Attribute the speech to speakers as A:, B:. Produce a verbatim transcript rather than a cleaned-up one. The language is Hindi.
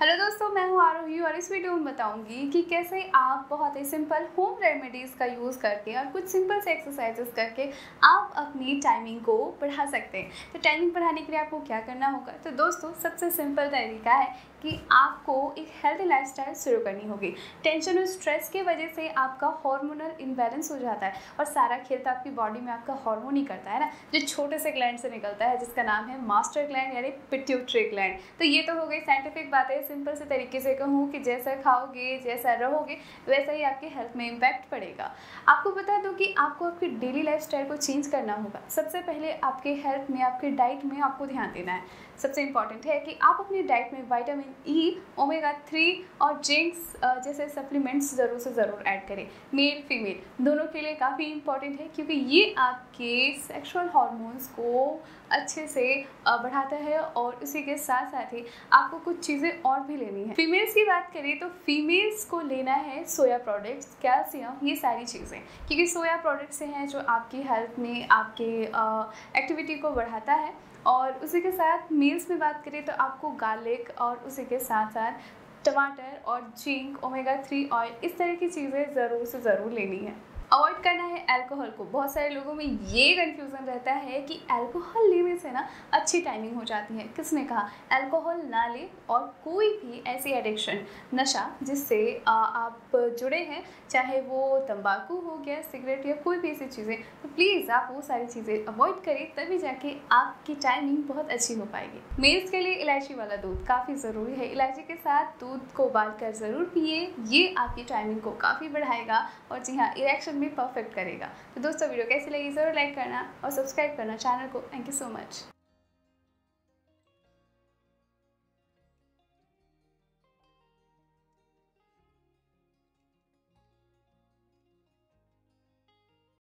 A: हेलो दोस्तों, मैं हूँ आरोही और इस वीडियो में बताऊंगी कि कैसे आप बहुत ही सिंपल होम रेमेडीज़ का यूज़ करके और कुछ सिंपल से एक्सरसाइजेस करके आप अपनी टाइमिंग को बढ़ा सकते हैं। तो टाइमिंग बढ़ाने के लिए आपको क्या करना होगा? तो दोस्तों, सबसे सिंपल तरीका है कि आपको एक हेल्दी लाइफस्टाइल शुरू करनी होगी। टेंशन और स्ट्रेस की वजह से आपका हार्मोनल इम्बैलेंस हो जाता है और सारा खेल तो आपकी बॉडी में आपका हार्मोन ही करता है ना, जो छोटे से ग्लैंड से निकलता है जिसका नाम है मास्टर ग्लैंड यानी पिट्यूटरी ग्लैंड। तो ये तो हो गई साइंटिफिक बातें। सिंपल से तरीके से कहूँ कि जैसा खाओगे, जैसा रहोगे, वैसा ही आपके हेल्थ में इम्पैक्ट पड़ेगा। आपको बता दूँ कि आपको आपकी डेली लाइफस्टाइल को चेंज करना होगा। सबसे पहले आपके हेल्थ में, आपके डाइट में आपको ध्यान देना है। सबसे इम्पॉर्टेंट है कि आप अपनी डाइट में विटामिन ई, ओमेगा थ्री और जिंक्स जैसे सप्लीमेंट्स ज़रूर से ज़रूर ऐड करें। मेल फीमेल दोनों के लिए काफ़ी इम्पॉर्टेंट है, क्योंकि ये आपके सेक्सुअल हार्मोन्स को अच्छे से बढ़ाता है और उसी के साथ साथ ही आपको कुछ चीज़ें और भी लेनी है। फीमेल्स की बात करें तो फीमेल्स को लेना है सोया प्रोडक्ट्स, कैल्शियम, ये सारी चीज़ें, क्योंकि सोया प्रोडक्ट्स हैं जो आपकी हेल्थ में आपके एक्टिविटी को बढ़ाता है। और उसी के साथ मील्स में बात करें तो आपको गार्लिक और उसी के साथ साथ टमाटर और जिंक, ओमेगा थ्री ऑयल, इस तरह की चीज़ें ज़रूर से ज़रूर लेनी है। अवॉइड करना है अल्कोहल को। बहुत सारे लोगों में ये कन्फ्यूज़न रहता है कि अल्कोहल लेने से ना अच्छी टाइमिंग हो जाती है। किसने कहा? अल्कोहल ना ले, और कोई भी ऐसी एडिक्शन, नशा जिससे आप जुड़े हैं, चाहे वो तंबाकू हो गया, सिगरेट या कोई भी ऐसी चीज़ें, तो प्लीज़ आप वो सारी चीज़ें अवॉइड करें, तभी जाके आपकी टाइमिंग बहुत अच्छी हो पाएगी। मेल्स के लिए इलायची वाला दूध काफ़ी ज़रूरी है। इलायची के साथ दूध को उबाल कर ज़रूर पिए, ये आपकी टाइमिंग को काफ़ी बढ़ाएगा और जी हाँ, इरेक्शन भी परफेक्ट करेगा। तो दोस्तों, वीडियो कैसी लगी ज़रूर लाइक करना और सब्सक्राइब करना चैनल को। Thank you so much.